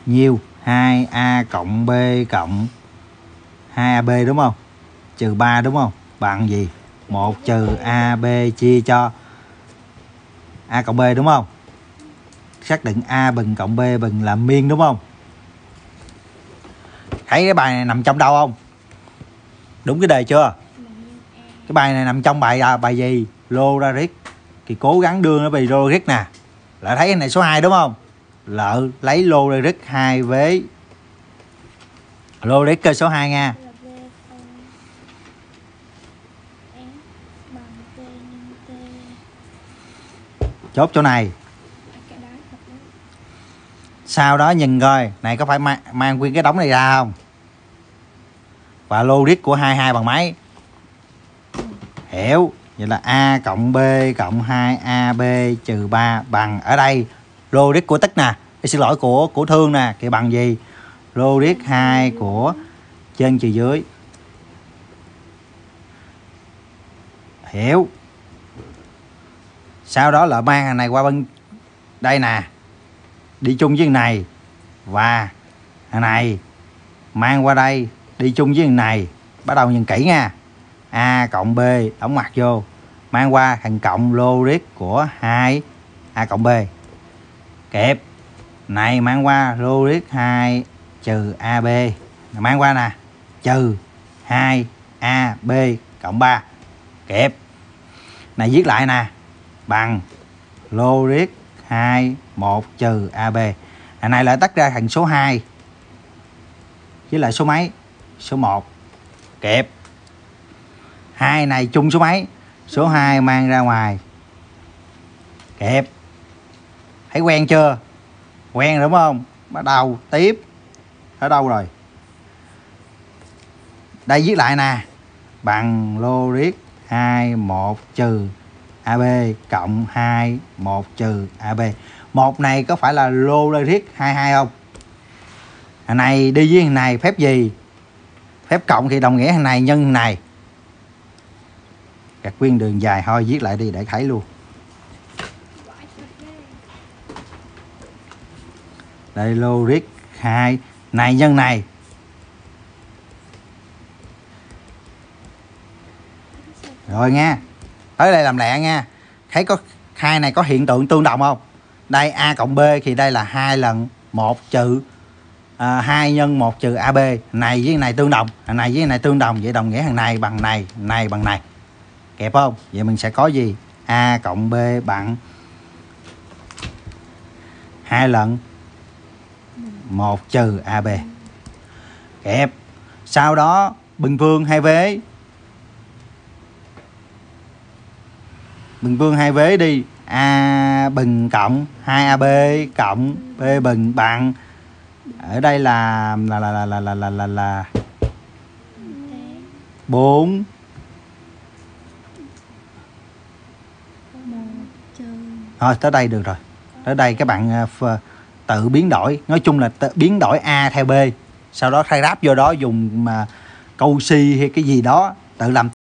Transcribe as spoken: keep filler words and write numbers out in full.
nhiêu? hai a cộng b cộng hai a b đúng không? Trừ ba đúng không? Bằng gì? một trừ ab chia cho a cộng b đúng không? Xác định a bình cộng b bình là miên đúng không? Thấy cái bài này nằm trong đâu không? Đúng cái đề chưa? Cái bài này nằm trong bài à, bài gì? Logarit. Thì cố gắng đưa nó về logarit nè. Lại thấy cái này số hai đúng không? Lợ lấy logarit hai với logarit cơ số hai nha. Chốt chỗ này. Sau đó nhìn coi, này có phải mang, mang nguyên cái đống này ra không? Và logarit của hai mươi hai bằng mấy? Hiểu. Vậy là a cộng b cộng hai a b trừ ba bằng, ở đây logarit của Tích nè, xin lỗi của của Thương nè, thì bằng gì? Logarit hai của trên trừ dưới. Hiểu. Sau đó là mang hàng này qua bên đây nè, đi chung với thằng này, và hàng này mang qua đây đi chung với thằng này. Bắt đầu nhìn kỹ nha. A cộng b đóng ngoặc vô, mang qua thằng cộng logarit của hai a cộng b, kẹp này mang qua logarit hai trừ ab, mang qua nè, trừ hai a b cộng ba, kẹp này viết lại nè, bằng logarit hai một trừ ab. Hàng này lại tách ra thành số hai với lại số mấy? Số một, kẹp hai này chung số mấy? Số hai mang ra ngoài, kẹp. Thấy quen chưa? Quen đúng không? Bắt đầu tiếp. Ở đâu rồi? Đây viết lại nè, bằng logarit hai một trừ ab cộng hai một trừ ab. Một này có phải là logarit hai mươi hai không? Hàng này đi với hàng này phép gì? Phép cộng thì đồng nghĩa hàng này nhân hàng này. Gạch nguyên đường dài thôi, viết lại đi để thấy luôn. Đây logarit hai này nhân này. Rồi nha. Tới đây làm lẹ nha. Thấy có hai này có hiện tượng tương đồng không? Đây a cộng b thì đây là hai lần một trừ à, hai nhân một trừ ab. Này với này tương đồng, hàng này với này tương đồng, vậy đồng nghĩa hàng này bằng này, này bằng này. Kẹp không? Vậy mình sẽ có gì? A cộng b bằng hai lần một trừ ab. Kẹp. Sau đó bình phương hai vế. Bình phương hai vế đi. A bình cộng hai a b cộng b bình bằng, ở đây là là là là là là là là, là bốn. Thôi tới đây được rồi. Tới đây các bạn uh, tự biến đổi. Nói chung là tự biến đổi A theo B. Sau đó khai ráp vô đó dùng mà câu si hay cái gì đó tự làm.